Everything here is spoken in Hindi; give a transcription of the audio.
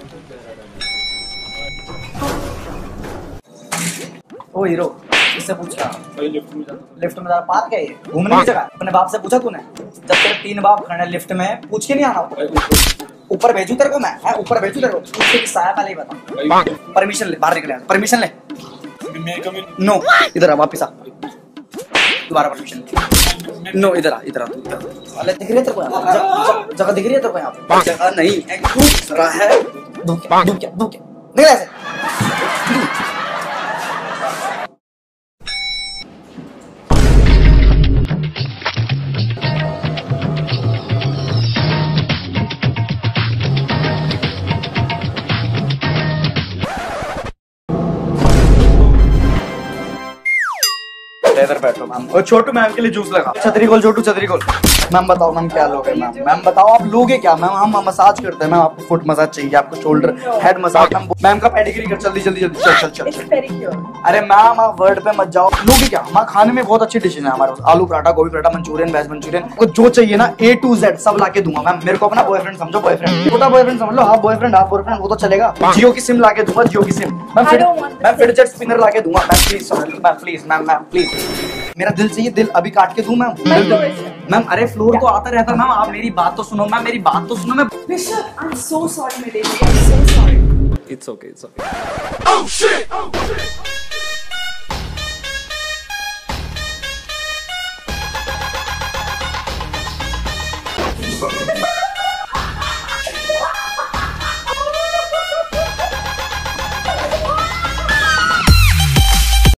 ओ हीरो, इससे पूछ रहा लिफ्ट में पार्क है ये, घूमने की जगह। अपने बाप से पूछा तूने? जब तेरे 3 बाप खड़े लिफ्ट में, पूछ के नहीं आना? ऊपर भेजू तेरे को मैं? है ऊपर भेजू तेरे को? उससे साया पहले ही बता। परमिशन ले, बाहर निकले, परमिशन ले। नो, इधर आ, वापिस आ, दोबारा परमिशन। नो, इधर आ, इधर आ, अरे दिख रही है तेरे को? जगह दिख रही है तेरे को? यहाँ पे जगह नहीं है, तू रहा है। दू क्या निकल ऐसे। इधर बैठो मैम। और छोटू मैम के लिए जूस लगा। छतरी खोल छोटू, छतरी खोल। मैम बताओ मैम क्या लोगे? मैम बताओ आप लोगे क्या? मैम हम मसाज करते हैं मैम। आपको फुट मसाज चाहिए, आपको शोल्डर हेड मसाज। मैम का पेडिग्री कर, जल्दी जल्दी जल्दी, चल चल चल। अरे मैम आप वर्ड पे मत जाओ। लोगे क्या? हमारे खाने में बहुत अच्छी डिशेज है हमारे पास। आलू पराठा, गोभी पराठा, मंचूरियन, वेज मंचूरियन, आपको जो चाहिए ना A to Z सब लाके दूंगा मैम। मेरे को अपना बॉयफ्रेंड समझो, बॉयफ्रेंड, छोटा बॉयफ्रेंड समझ लो। हाफ बॉयफ्रेंड, हाफ बॉयफ्रेंड, वो तो चलेगा। जियो की सिम लाके दूंगा, जियो की सिम। मैं फिडजेट स्पिनर लाके दूंगा ma'am. Please ma'am, please ma'am, ma'am please. मेरा दिल चाहिए, दिल अभी काट के दूं मैम? मैम अरे फ्लोर तो आता रहता मैम। आप मेरी बात तो सुनो मैम, मेरी बात तो सुनो। मैं I'm so sorry, my baby. I'm so sorry. It's okay, it's okay. Oh shit!